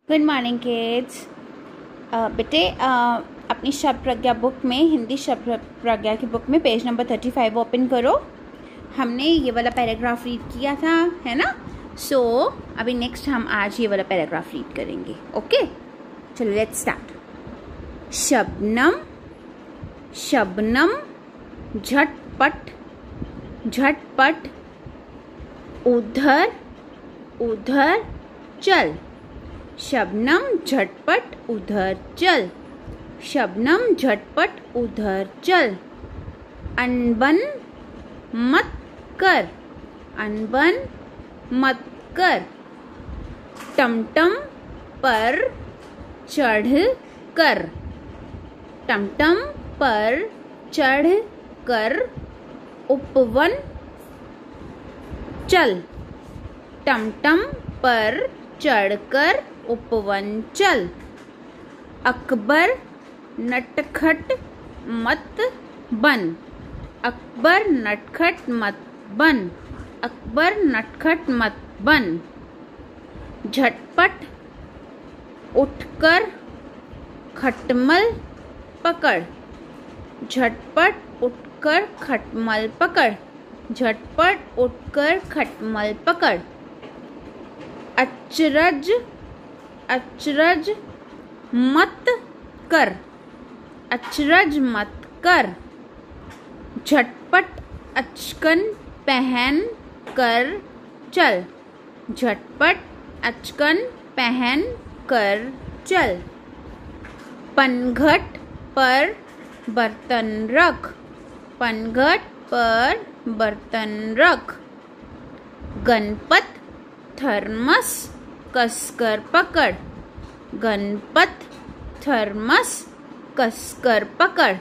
Good morning kids. बेटे अपनी शब्द प्रज्ञा बुक में, हिंदी शब्द प्रज्ञा की बुक में पेज नंबर 35 ओपन करो। हमने ये वाला पैराग्राफ रीड किया था, है ना। सो अभी नेक्स्ट हम आज ये वाला पैराग्राफ रीड करेंगे। ओके, चलो लेट्स स्टार्ट। शबनम शबनम झटपट झटपट उधर उधर चल। शबनम झटपट उधर चल। शबनम झटपट उधर चल। अनबन मत कर। अनबन मत कर। टमटम पर चढ़ कर। टमटम पर चढ़ कर उपवन चल। टमटम पर चढ़कर उपवन चल। अकबर नटखट मत बन। अकबर नटखट मत बन। अकबर नटखट मत बन। झटपट उठकर खटमल पकड़। झटपट उठकर खटमल पकड़। झटपट उठकर खटमल पकड़। अचरज अचरज मत कर। अचरज मत कर। झटपट अचकन पहन कर चल। झटपट अचकन पहन कर चल। पनघट पर बर्तन रख। पनघट पर बर्तन रख। गणपत थर्मस कसकर पकड़। गणपत थर्मस कसकर पकड़।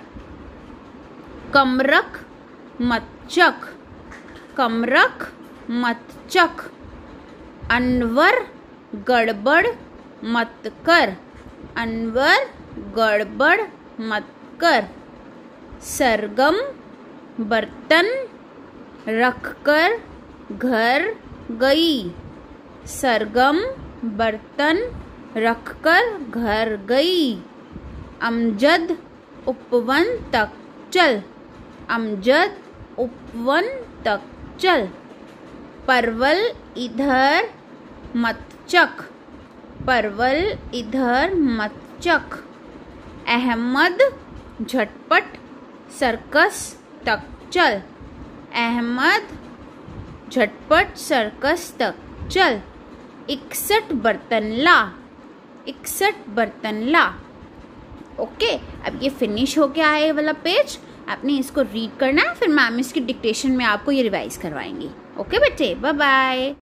कमरख मत चख। कमरख मत चख। अनवर गड़बड़ मत कर। अनवर गड़बड़ मत कर। सरगम बर्तन रखकर घर गई। सरगम बर्तन रखकर घर गई। अमजद उपवन तक चल। अमजद उपवन तक चल। परवल इधर मत चख। परवल इधर मत चख। अहमद झटपट सर्कस तक चल। अहमद झटपट सर्कस तक चल। 61 बर्तन ला। 61 बर्तन ला। ओके, अब ये फिनिश हो गया है ये वाला पेज। आपने इसको रीड करना है, फिर मैम इसकी डिक्टेशन में आपको ये रिवाइज करवाएंगी। ओके बेटे, बाय बाय।